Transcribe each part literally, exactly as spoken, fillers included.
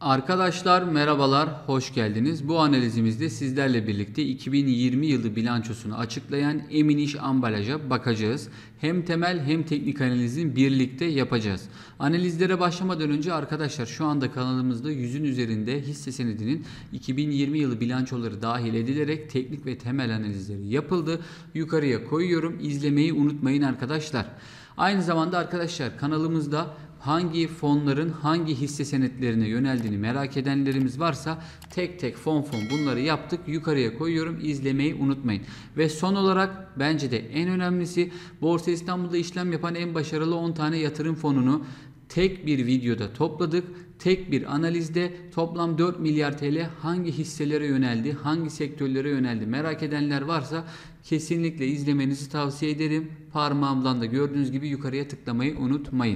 Arkadaşlar merhabalar, hoş geldiniz. Bu analizimizde sizlerle birlikte iki bin yirmi yılı bilançosunu açıklayan Emin İş Ambalaj'a bakacağız. Hem temel hem teknik analizin birlikte yapacağız. Analizlere başlamadan önce arkadaşlar şu anda kanalımızda yüzün üzerinde hisse senedinin iki bin yirmi yılı bilançoları dahil edilerek teknik ve temel analizleri yapıldı. Yukarıya koyuyorum. İzlemeyi unutmayın arkadaşlar. Aynı zamanda arkadaşlar kanalımızda hangi fonların hangi hisse senetlerine yöneldiğini merak edenlerimiz varsa tek tek fon fon bunları yaptık. Yukarıya koyuyorum. İzlemeyi unutmayın. Ve son olarak bence de en önemlisi Borsa İstanbul'da işlem yapan en başarılı on tane yatırım fonunu tek bir videoda topladık. Tek bir analizde toplam dört milyar T L hangi hisselere yöneldi, hangi sektörlere yöneldi merak edenler varsa kesinlikle izlemenizi tavsiye ederim. Parmağımdan da gördüğünüz gibi yukarıya tıklamayı unutmayın.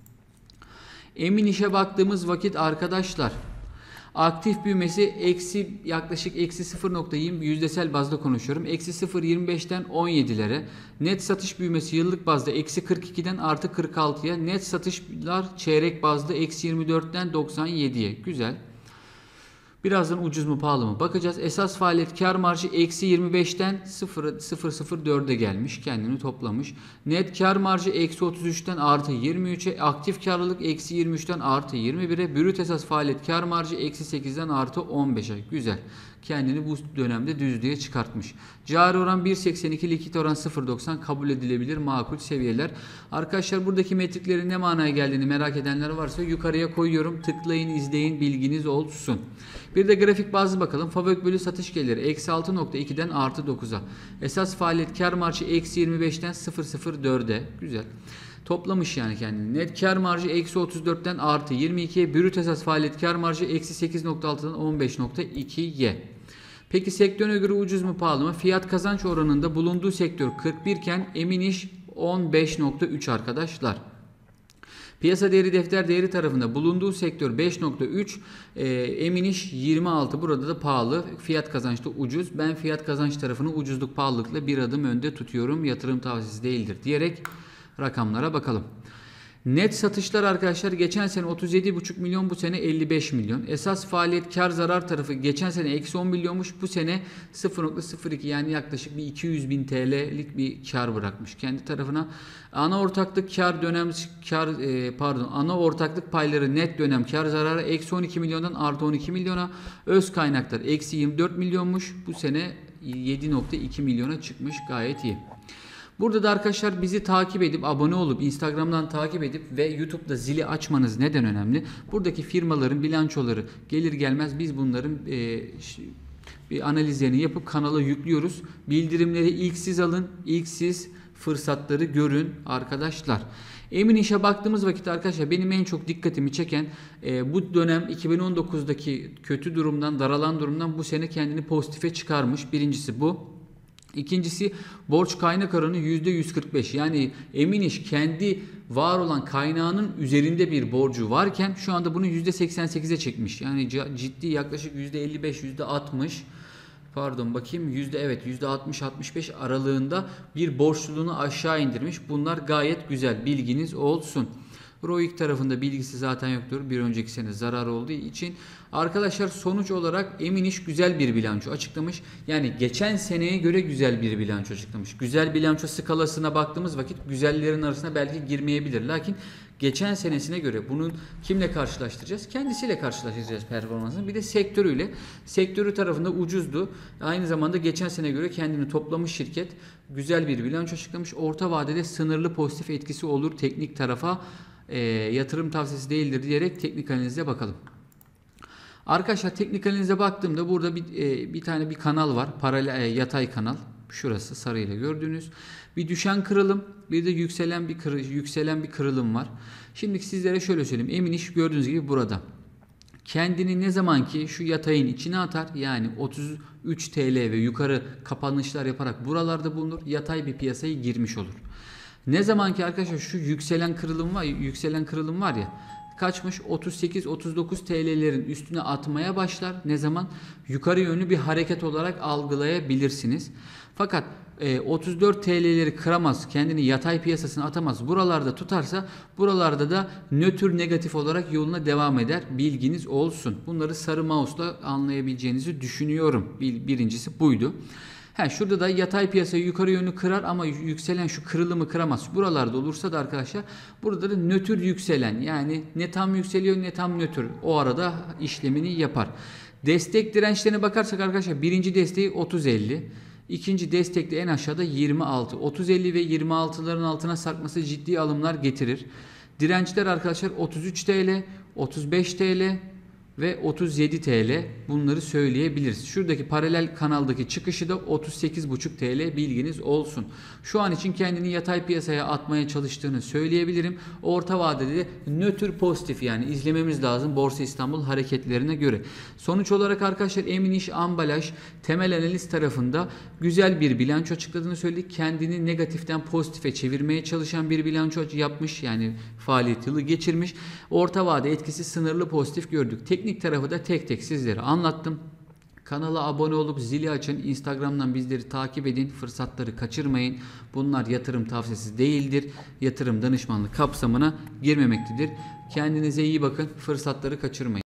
Emin İş'e baktığımız vakit arkadaşlar aktif büyümesi eksi yaklaşık eksi sıfır nokta yirmi yüzdesel bazda konuşuyorum. Eksi sıfır nokta yirmi beşten on yedilere. Net satış büyümesi yıllık bazda eksi kırk ikiden artı kırk altıya. Net satışlar çeyrek bazda eksi yirmi dörtten doksan yediye. Güzel. Birazdan ucuz mu pahalı mı bakacağız. Esas faaliyet kar marjı eksi yirmi beşten sıfır nokta sıfır dörde gelmiş. Kendini toplamış. Net kar marjı eksi otuz üçten artı yirmi üçe. Aktif karlılık eksi yirmi üçten artı yirmi bire. Brüt esas faaliyet kar marjı eksi sekizden artı on beşe. Güzel. Kendini bu dönemde düzlüğe çıkartmış. Cari oran bir virgül seksen iki, likit oran sıfır virgül doksan, kabul edilebilir makul seviyeler. Arkadaşlar buradaki metriklerin ne manaya geldiğini merak edenler varsa yukarıya koyuyorum. Tıklayın, izleyin, bilginiz olsun. Bir de grafik bazlı bakalım. Fabrik bölü satış geliri eksi altı nokta ikiden artı dokuza. Esas faaliyet kar marjı eksi yirmi beşten sıfır virgül sıfır dörde. Güzel. Toplamış yani kendini. Net kar marjı eksi otuz dörtten artı yirmi ikiye. Brüt esas faaliyet kar marjı eksi sekiz nokta altıdan on beş nokta ikiye. Peki sektöre göre ucuz mu pahalı mı? Fiyat kazanç oranında bulunduğu sektör kırk bir iken Emin İş on beş nokta üç arkadaşlar. Piyasa değeri defter değeri tarafında bulunduğu sektör beş nokta üç, e, Emin İş yirmi altı. Burada da pahalı. Fiyat kazançta ucuz. Ben fiyat kazanç tarafını ucuzluk pahalılıkla bir adım önde tutuyorum. Yatırım tavsiyesi değildir diyerek rakamlara bakalım. Net satışlar arkadaşlar geçen sene otuz yedi buçuk milyon, bu sene elli beş milyon. Esas faaliyet kar zarar tarafı geçen sene eksi on milyonmuş, bu sene sıfır nokta sıfır iki, yani yaklaşık bir iki yüz bin T L'lik bir kar bırakmış kendi tarafına. Ana ortaklık kar dönem kar e, pardon ana ortaklık payları net dönem kar zararı eksi on iki milyondan artı on iki milyona. Öz kaynaklar eksi yirmi dört milyonmuş, bu sene yedi nokta iki milyona çıkmış, gayet iyi. Burada da arkadaşlar bizi takip edip abone olup Instagram'dan takip edip ve YouTube'da zili açmanız neden önemli? Buradaki firmaların bilançoları gelir gelmez biz bunların e, bir analizlerini yapıp kanala yüklüyoruz. Bildirimleri ilk siz alın, ilk siz fırsatları görün arkadaşlar. Emin İş'e baktığımız vakit arkadaşlar benim en çok dikkatimi çeken e, bu dönem iki bin on dokuzdaki kötü durumdan, daralan durumdan bu sene kendini pozitife çıkarmış. Birincisi bu. İkincisi borç kaynak oranı yüzde yüz kırk beş. Yani Emin İş kendi var olan kaynağının üzerinde bir borcu varken şu anda bunu yüzde seksen sekize çekmiş. Yani ciddi, yaklaşık yüzde elli beş yüzde altmış, pardon bakayım, yüzde evet yüzde altmış altmış beş aralığında bir borçluluğunu aşağı indirmiş. Bunlar gayet güzel, bilginiz olsun. ROIC tarafında bilgisi zaten yoktur. Bir önceki sene zarar olduğu için. Arkadaşlar sonuç olarak Emin İş güzel bir bilanço açıklamış. Yani geçen seneye göre güzel bir bilanço açıklamış. Güzel bilanço skalasına baktığımız vakit güzellerin arasına belki girmeyebilir. Lakin geçen senesine göre bunun kimle karşılaştıracağız? Kendisiyle karşılaştıracağız performansını. Bir de sektörüyle. Sektörü tarafında ucuzdu. Aynı zamanda geçen sene göre kendini toplamış şirket. Güzel bir bilanço açıklamış. Orta vadede sınırlı pozitif etkisi olur teknik tarafa. E, yatırım tavsiyesi değildir diyerek teknik analize bakalım. Arkadaşlar teknik analize baktığımda burada bir, e, bir tane bir kanal var. Paralel e, yatay kanal. Şurası sarıyla gördüğünüz. Bir düşen kırılım, bir de yükselen bir kır, yükselen bir kırılım var. Şimdi sizlere şöyle söyleyeyim. Emin İş gördüğünüz gibi burada. Kendini ne zaman ki şu yatayın içine atar, yani otuz üç T L ve yukarı kapanışlar yaparak buralarda bulunur, yatay bir piyasaya girmiş olur. Ne zaman ki arkadaşlar şu yükselen kırılım var, yükselen kırılım var ya, kaçmış? otuz sekiz otuz dokuz T L'lerin üstüne atmaya başlar. Ne zaman? Yukarı yönlü bir hareket olarak algılayabilirsiniz. Fakat e, otuz dört T L'leri kıramaz, kendini yatay piyasasına atamaz. Buralarda tutarsa buralarda da nötr negatif olarak yoluna devam eder. Bilginiz olsun. Bunları sarı mouse'la anlayabileceğinizi düşünüyorum. Bir, birincisi buydu. He, şurada da yatay piyasayı yukarı yönlü kırar ama yükselen şu kırılımı kıramaz. Buralarda olursa da arkadaşlar burada da nötr yükselen, yani ne tam yükseliyor ne tam nötr, o arada işlemini yapar. Destek dirençlerine bakarsak arkadaşlar birinci desteği otuz elli. İkinci destekte en aşağıda yirmi altı. otuz elli ve yirmi altıların altına sarkması ciddi alımlar getirir. Dirençler arkadaşlar otuz üç T L, otuz beş T L ve otuz yedi T L, bunları söyleyebiliriz. Şuradaki paralel kanaldaki çıkışı da otuz sekiz buçuk T L, bilginiz olsun. Şu an için kendini yatay piyasaya atmaya çalıştığını söyleyebilirim. Orta vadede de nötr pozitif, yani izlememiz lazım Borsa İstanbul hareketlerine göre. Sonuç olarak arkadaşlar Eminiş Ambalaj temel analiz tarafında güzel bir bilanço açıkladığını söyledik. Kendini negatiften pozitife çevirmeye çalışan bir bilanço yapmış, yani faaliyet yılı geçirmiş. Orta vade etkisi sınırlı pozitif gördük. Teknik tarafı da tek tek sizlere anlattım. Kanala abone olup zili açın. Instagram'dan bizleri takip edin. Fırsatları kaçırmayın. Bunlar yatırım tavsiyesi değildir. Yatırım danışmanlık kapsamına girmemektedir. Kendinize iyi bakın. Fırsatları kaçırmayın.